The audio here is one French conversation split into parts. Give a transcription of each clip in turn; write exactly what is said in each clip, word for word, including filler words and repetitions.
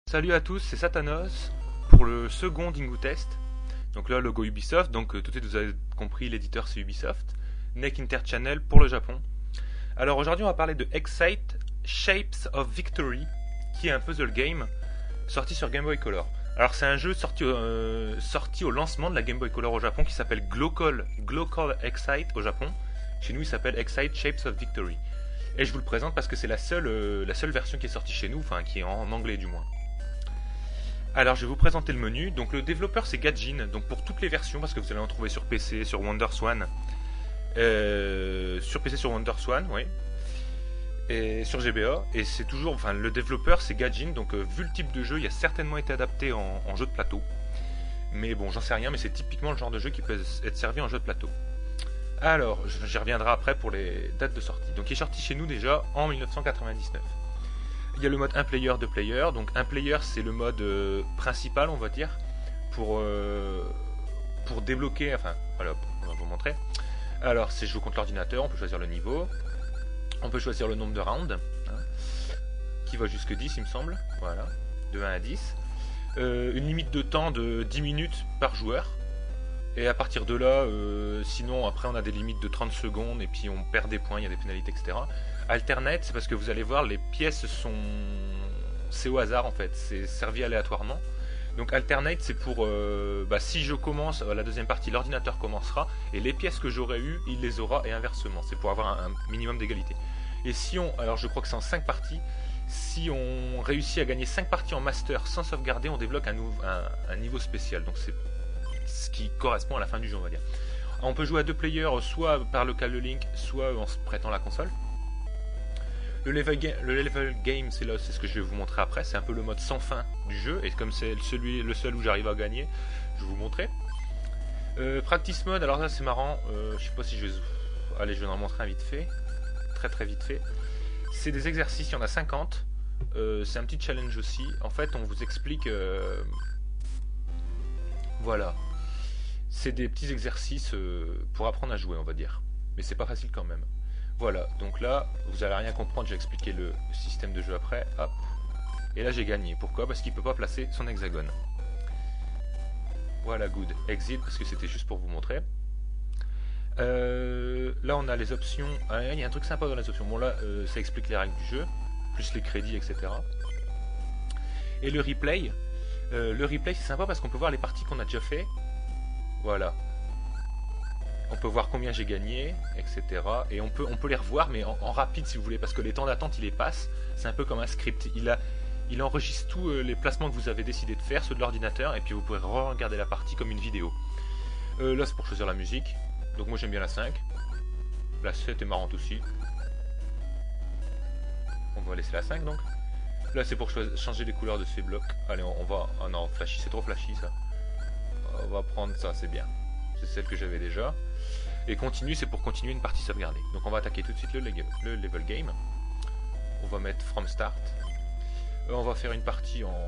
Salut à tous, c'est Satanos pour le second Dingo Test. Donc là, logo Ubisoft, donc euh, tout de suite vous avez compris, l'éditeur c'est Ubisoft. N E C Interchannel pour le Japon. Alors aujourd'hui on va parler de Excite Shapes of Victory, qui est un puzzle game sorti sur Game Boy Color. Alors c'est un jeu sorti, euh, sorti au lancement de la Game Boy Color au Japon qui s'appelle Glocol, Glocol Excite au Japon. Chez nous il s'appelle Excite Shapes of Victory. Et je vous le présente parce que c'est la seule, euh, la seule version qui est sortie chez nous, enfin qui est en anglais du moins. Alors je vais vous présenter le menu. Donc le développeur c'est Gaijin, donc pour toutes les versions, parce que vous allez en trouver sur P C, sur WonderSwan, euh, sur P C sur WonderSwan, oui, et sur G B A. Et c'est toujours, enfin le développeur c'est Gaijin, donc euh, vu le type de jeu, il a certainement été adapté en, en jeu de plateau. Mais bon, j'en sais rien, mais c'est typiquement le genre de jeu qui peut être servi en jeu de plateau. Alors, j'y reviendrai après pour les dates de sortie. Donc il est sorti chez nous déjà en mille neuf cent quatre-vingt-dix-neuf. Il y a le mode un player, deux player. Donc un player c'est le mode euh, principal on va dire pour, euh, pour débloquer, enfin voilà, on va vous montrer. Alors c'est jouer contre l'ordinateur, on peut choisir le niveau, on peut choisir le nombre de rounds, hein, qui va jusque dix il me semble, voilà, de un à dix. Euh, une limite de temps de dix minutes par joueur. Et à partir de là, euh, sinon après on a des limites de trente secondes et puis on perd des points, il y a des pénalités, et cetera. Alternate, c'est parce que vous allez voir, les pièces sont... c'est au hasard en fait, c'est servi aléatoirement. Donc alternate c'est pour, euh, bah, si je commence la deuxième partie, l'ordinateur commencera, et les pièces que j'aurais eues, il les aura, et inversement, c'est pour avoir un, un minimum d'égalité. Et si on, alors je crois que c'est en cinq parties, si on réussit à gagner cinq parties en master sans sauvegarder, on débloque un, un, un niveau spécial, donc c'est ce qui correspond à la fin du jeu on va dire. On peut jouer à deux players, soit par le câble Link, soit en se prêtant la console. Le level, ga le level game, c'est là, c'est ce que je vais vous montrer après. C'est un peu le mode sans fin du jeu, et comme c'est celui, le seul où j'arrive à gagner, je vais vous montrer. Euh, practice mode, alors là c'est marrant. Euh, je sais pas si je vais, allez, je vais en montrer un vite fait, très très vite fait. C'est des exercices, il y en a cinquante. Euh, c'est un petit challenge aussi. En fait, on vous explique, euh... voilà. C'est des petits exercices euh, pour apprendre à jouer, on va dire. Mais c'est pas facile quand même. Voilà, donc là, vous allez rien comprendre, j'ai expliqué le système de jeu après. Hop. Et là, j'ai gagné. Pourquoi? Parce qu'il peut pas placer son hexagone. Voilà, good. Exit, parce que c'était juste pour vous montrer. Euh, là, on a les options. Ah, il y a un truc sympa dans les options. Bon, là, euh, ça explique les règles du jeu, plus les crédits, et cetera. Et le replay. Euh, le replay, c'est sympa parce qu'on peut voir les parties qu'on a déjà fait. Voilà. On peut voir combien j'ai gagné, et cetera. Et on peut, on peut les revoir, mais en, en rapide si vous voulez, parce que les temps d'attente, il les passe. C'est un peu comme un script. Il, a, il enregistre tous euh, les placements que vous avez décidé de faire, ceux de l'ordinateur, et puis vous pourrez re-regarder la partie comme une vidéo. Euh, là, c'est pour choisir la musique. Donc moi, j'aime bien la cinq. La sept est marrante aussi. On va laisser la cinq, donc. Là, c'est pour changer les couleurs de ces blocs. Allez, on, on va... Ah non, flashy, c'est trop flashy, ça. On va prendre ça, c'est bien. C'est celle que j'avais déjà. Et continue, c'est pour continuer une partie sauvegardée. Donc on va attaquer tout de suite le, le level game. On va mettre from start. Euh, on va faire une partie en...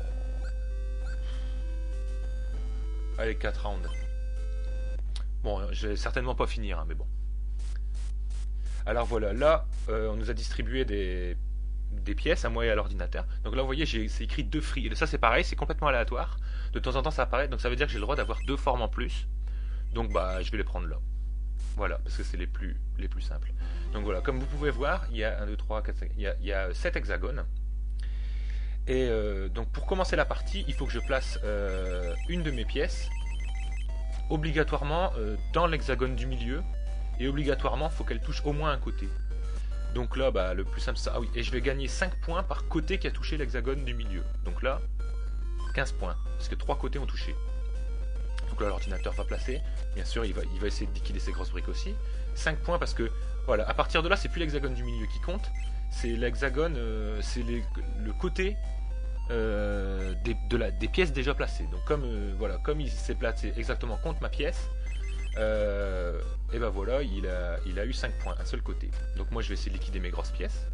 Allez, quatre rounds. Bon, je vais certainement pas finir, hein, mais bon. Alors voilà, là, euh, on nous a distribué des... des pièces à moi et à l'ordinateur. Donc là, vous voyez, c'est écrit deux free. Et ça, c'est pareil, c'est complètement aléatoire. De temps en temps, ça apparaît. Donc ça veut dire que j'ai le droit d'avoir deux formes en plus. Donc bah, je vais les prendre là. Voilà, parce que c'est les plus, les plus simples. Donc voilà, comme vous pouvez voir, il y a un, deux, trois, quatre, cinq, il y a, il y a sept hexagones. Et euh, donc pour commencer la partie, il faut que je place euh, une de mes pièces obligatoirement euh, dans l'hexagone du milieu. Et obligatoirement, il faut qu'elle touche au moins un côté. Donc là, bah, le plus simple, c'est ça. Ah oui, et je vais gagner cinq points par côté qui a touché l'hexagone du milieu. Donc là, quinze points, parce que trois côtés ont touché. Donc là, l'ordinateur va placer. Bien sûr, il va, il va essayer de liquider ses grosses briques aussi. cinq points parce que, voilà, à partir de là, c'est plus l'hexagone du milieu qui compte. C'est l'hexagone, euh, c'est le côté euh, des, de la, des pièces déjà placées. Donc comme, euh, voilà, comme il s'est placé exactement contre ma pièce, euh, et ben voilà, il a, il a eu cinq points, un seul côté. Donc moi, je vais essayer de liquider mes grosses pièces.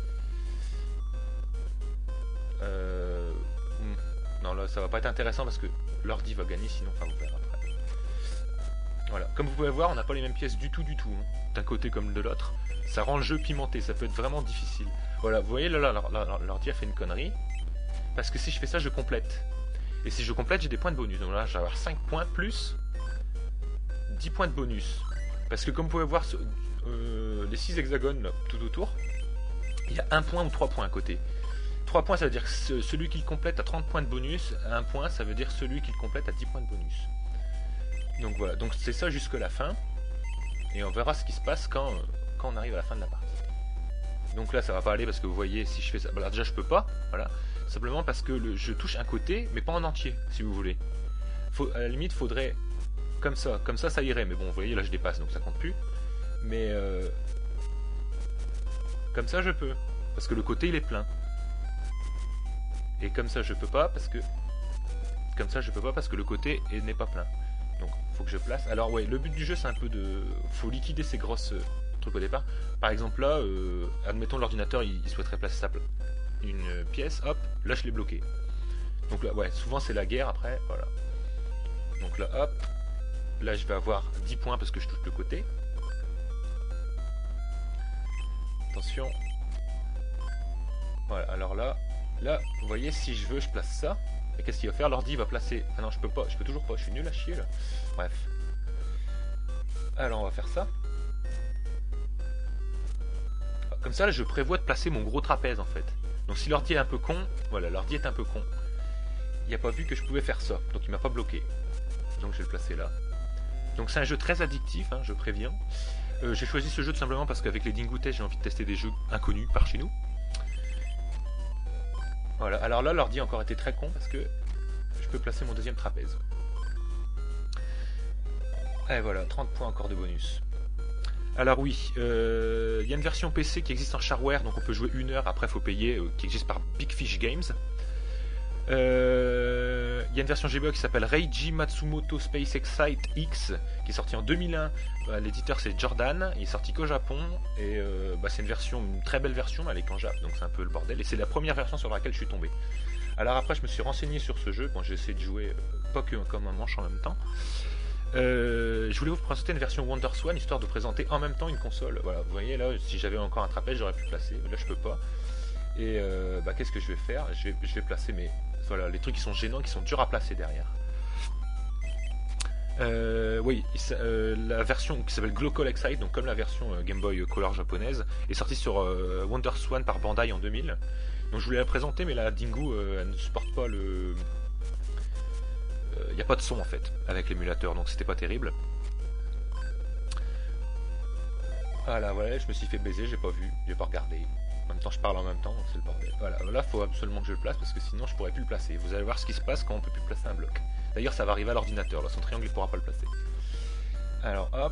Euh... Non, là, ça va pas être intéressant parce que l'ordi va gagner, sinon, enfin, vous verrez après. Voilà. Comme vous pouvez voir, on n'a pas les mêmes pièces du tout, du tout, hein, d'un côté comme de l'autre. Ça rend le jeu pimenté, ça peut être vraiment difficile. Voilà, vous voyez, là, là, là, l'ordi a fait une connerie. parce que si je fais ça, je complète. Et si je complète, j'ai des points de bonus. Donc là, je vais avoir cinq points plus dix points de bonus. Parce que comme vous pouvez voir, euh, les six hexagones là, tout autour, il y a un point ou trois points à côté. trois points, ça veut dire que celui qui le complète a trente points de bonus. un point, ça veut dire celui qui le complète a dix points de bonus. Donc voilà, donc c'est ça jusque la fin. Et on verra ce qui se passe quand, quand on arrive à la fin de la partie. Donc là, ça va pas aller parce que vous voyez, si je fais ça... Alors déjà, je peux pas, voilà. Simplement parce que le, je touche un côté, mais pas en entier, si vous voulez. Faut, à la limite, faudrait... Comme ça, comme ça, ça irait. Mais bon, vous voyez, là, je dépasse, donc ça compte plus. Mais... Euh... Comme ça, je peux. Parce que le côté, il est plein. Et comme ça, je peux pas, parce que... Comme ça, je peux pas, parce que le côté n'est pas plein. Donc, faut que je place. Alors, ouais, le but du jeu, c'est un peu de... Faut liquider ces grosses euh, trucs au départ. Par exemple, là, euh, admettons, l'ordinateur, il, il souhaiterait placer sa pla... une pièce, hop, là, je l'ai bloqué. Donc là, ouais, souvent, c'est la guerre, après, voilà. Donc là, hop, là, je vais avoir dix points parce que je touche le côté. Attention. Voilà, alors là, là, vous voyez, si je veux, je place ça. Et qu'est-ce qu'il va faire? L'ordi va placer... Ah non, je peux pas, je peux toujours pas, je suis nul à chier là. Bref. Alors on va faire ça. Comme ça, là, je prévois de placer mon gros trapèze en fait. Donc si l'ordi est un peu con, voilà, l'ordi est un peu con. Il n'a pas vu que je pouvais faire ça, donc il m'a pas bloqué. Donc je vais le placer là. Donc c'est un jeu très addictif, hein, je préviens. Euh, j'ai choisi ce jeu tout simplement parce qu'avec les Dingo Test, j'ai envie de tester des jeux inconnus par chez nous. Voilà, alors là, l'ordi a encore été très con parce que je peux placer mon deuxième trapèze. Et voilà, trente points encore de bonus. Alors oui, il euh, y a une version P C qui existe en shareware, donc on peut jouer une heure, après il faut payer, euh, qui existe par Big Fish Games. Il euh, y a une version G B A qui s'appelle Reiji Matsumoto Space Excite X, qui est sortie en deux mille un. Bah, l'éditeur c'est Jordan, il est sorti qu'au Japon, et euh, bah, c'est une version, une très belle version, mais elle est qu'en Jap, donc c'est un peu le bordel, et c'est la première version sur laquelle je suis tombé. Alors après je me suis renseigné sur ce jeu, bon j'ai essayé de jouer euh, pas que comme un manche en même temps. Euh, je voulais vous présenter une version WonderSwan, histoire de présenter en même temps une console. Voilà, vous voyez là, si j'avais encore un trapèze j'aurais pu placer, mais là je peux pas. Et euh, bah, qu'est-ce que je vais faire? je vais, je vais placer mes... Voilà, les trucs qui sont gênants, qui sont durs à placer derrière. Euh, oui, euh, la version qui s'appelle Global Excite, donc comme la version euh, Game Boy Color japonaise, est sortie sur euh, WonderSwan par Bandai en deux mille. Donc je voulais la présenter, mais la Dingo, euh, elle ne supporte pas le... Il euh, n'y a pas de son en fait, avec l'émulateur, donc c'était pas terrible. Voilà, voilà, je me suis fait baiser, j'ai pas vu, j'ai pas regardé. En même temps, je parle en même temps, donc c'est le bordel. Voilà, là, il faut absolument que je le place parce que sinon, je pourrais plus le placer. Vous allez voir ce qui se passe quand on peut plus placer un bloc. D'ailleurs, ça va arriver à l'ordinateur. Là, son triangle, il pourra pas le placer. Alors, hop.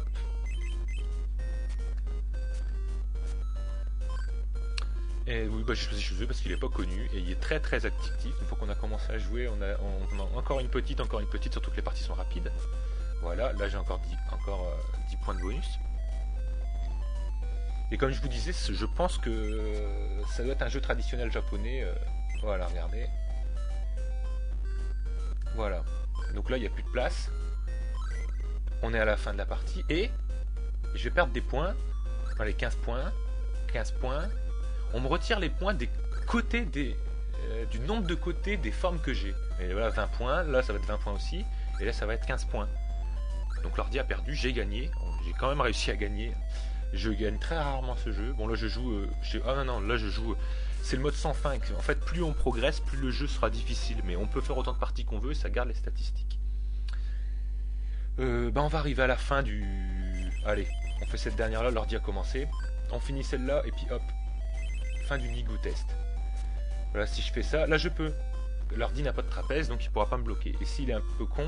Et oui, bah, j'ai choisi ce jeu parce qu'il est pas connu et il est très très addictif. Une fois qu'on a commencé à jouer, on a, on a encore une petite, encore une petite, surtout que les parties sont rapides. Voilà, là, j'ai encore dix, encore euh, dix points de bonus. Et comme je vous disais, je pense que ça doit être un jeu traditionnel japonais. Euh, voilà, regardez. Voilà. Donc là, il n'y a plus de place. On est à la fin de la partie. Et je vais perdre des points. Allez, quinze points. quinze points. On me retire les points des côtés des, euh, du nombre de côtés des formes que j'ai. Et voilà, vingt points. Là, ça va être vingt points aussi. Et là, ça va être quinze points. Donc l'ordi a perdu. J'ai gagné. J'ai quand même réussi à gagner. Je gagne très rarement ce jeu. Bon là je joue... Euh, ah non non, là je joue... Euh, c'est le mode sans fin. En fait plus on progresse, plus le jeu sera difficile. Mais on peut faire autant de parties qu'on veut et ça garde les statistiques. Euh, bah on va arriver à la fin du... Allez, on fait cette dernière là, l'ordi a commencé. On finit celle-là et puis hop. Fin du Dingo Test. Voilà, si je fais ça, là je peux. L'ordi n'a pas de trapèze donc il pourra pas me bloquer. Et s'il est un peu con...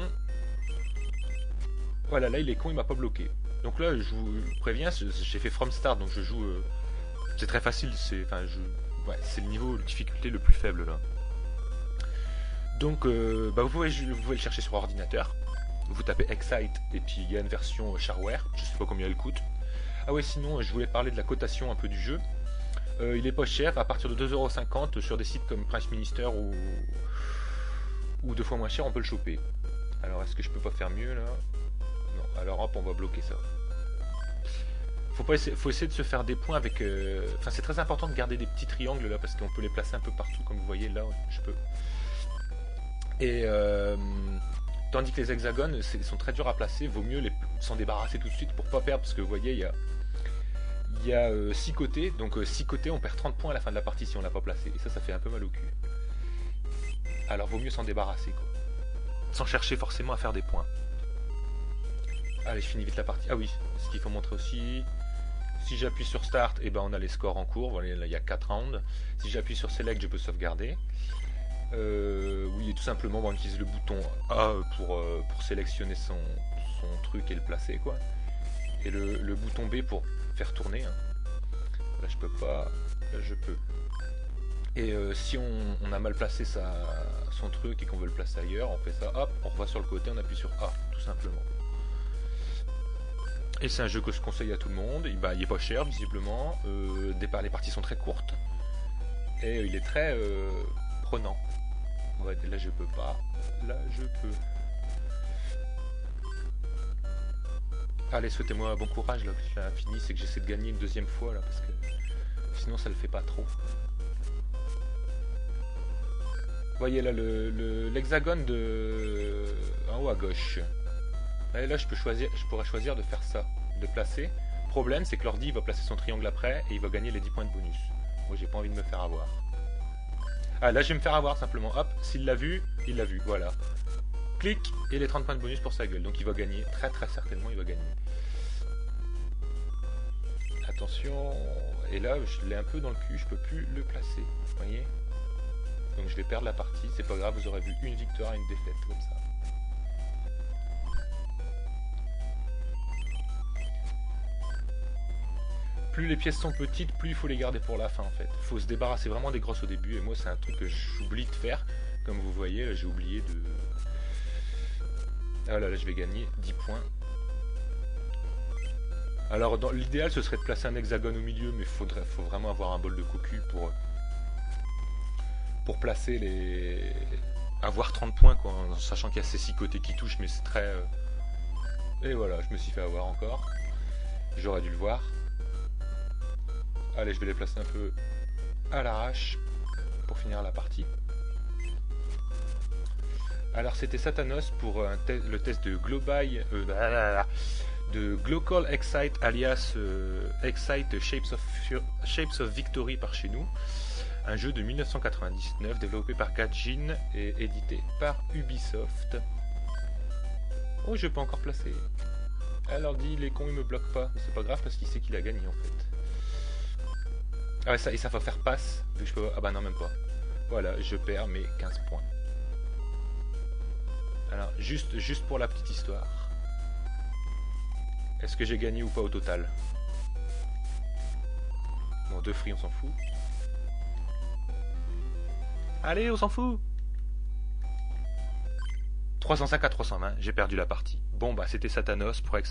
Voilà, là il est con, il m'a pas bloqué. Donc là, je vous préviens, j'ai fait From Start, donc je joue... Euh, c'est très facile, c'est enfin, je, ouais, c'est le niveau de difficulté le plus faible là. Donc, euh, bah, vous, pouvez, vous pouvez le chercher sur ordinateur. Vous tapez Excite, et puis il y a une version shareware, je sais pas combien elle coûte. Ah ouais, sinon, je voulais parler de la cotation un peu du jeu. Euh, il est pas cher, à partir de deux euros cinquante, sur des sites comme Price Minister ou, ou deux fois moins cher, on peut le choper. Alors, est-ce que je peux pas faire mieux là? Non, alors hop, on va bloquer ça. faut, pas essayer, faut essayer de se faire des points avec... euh, Enfin, c'est très important de garder des petits triangles là, parce qu'on peut les placer un peu partout, comme vous voyez là, je peux. Et... Euh, tandis que les hexagones ils sont très durs à placer, vaut mieux s'en débarrasser tout de suite pour pas perdre, parce que vous voyez, il y a... Il y a six côtés, donc six côtés, on perd trente points à la fin de la partie si on l'a pas placé. Et ça, ça fait un peu mal au cul. Alors, vaut mieux s'en débarrasser, quoi. Sans chercher forcément à faire des points. Allez, je finis vite la partie. Ah oui, ce qu'il faut montrer aussi. Si j'appuie sur Start, et eh ben on a les scores en cours. Voilà, là, il y a quatre rounds. Si j'appuie sur Select, je peux sauvegarder. Euh, oui, et tout simplement, on utilise le bouton A pour, euh, pour sélectionner son, son truc et le placer, quoi. Et le, le bouton B pour faire tourner. Hein. Là, je peux pas. Là, je peux. Et euh, si on, on a mal placé sa, son truc et qu'on veut le placer ailleurs, on fait ça, hop, on revoit sur le côté, on appuie sur A, tout simplement. Et c'est un jeu que je conseille à tout le monde. Il, bah, il est pas cher, visiblement. Euh, départ, les parties sont très courtes. Et euh, il est très euh, prenant. Ouais, là, je peux pas. Là, je peux. Allez, souhaitez-moi bon courage là, que j'ai fini, c'est que j'essaie de gagner une deuxième fois là, parce que sinon ça le fait pas trop. Vous voyez là l'hexagone le, le, de en haut à gauche. Et là je peux choisir, je pourrais choisir de faire ça, de placer. Problème c'est que l'ordi va placer son triangle après et il va gagner les dix points de bonus. Moi j'ai pas envie de me faire avoir. Ah là je vais me faire avoir simplement, hop, s'il l'a vu, il l'a vu, voilà. Clic et les trente points de bonus pour sa gueule. Donc il va gagner, très très certainement il va gagner. Attention, et là je l'ai un peu dans le cul, je peux plus le placer, vous voyez. Donc je vais perdre la partie, c'est pas grave, vous aurez vu une victoire et une défaite comme ça. Plus les pièces sont petites, plus il faut les garder pour la fin en fait. Il faut se débarrasser vraiment des grosses au début, et moi c'est un truc que j'oublie de faire. Comme vous voyez, j'ai oublié de... Ah là là, je vais gagner dix points. Alors l'idéal ce serait de placer un hexagone au milieu, mais il faudrait, faut vraiment avoir un bol de cocu pour, pour placer les... avoir trente points quoi, en sachant qu'il y a ces six côtés qui touchent, mais c'est très... Euh... Et voilà, je me suis fait avoir encore. J'aurais dû le voir. Allez, je vais les placer un peu à l'arrache pour finir la partie. Alors c'était Satanos pour un te le test de Global, euh, de Global Excite alias euh, Excite Shapes of, Shapes of Victory par chez nous. Un jeu de mille neuf cent quatre-vingt-dix-neuf développé par Gaijin et édité par Ubisoft. Oh, je peux encore placer. Alors dit, les cons ils me bloquent pas. C'est pas grave parce qu'il sait qu'il a gagné en fait. Ah ouais, ça, et ça va faire passe. Vu que je peux... Ah bah non, même pas. Voilà, je perds mes quinze points. Alors, juste, juste pour la petite histoire. Est-ce que j'ai gagné ou pas au total? Bon, deux free, on s'en fout. Allez, on s'en fout. trois cent cinq à trois cent vingt, j'ai perdu la partie. Bon, bah, c'était Satanos pour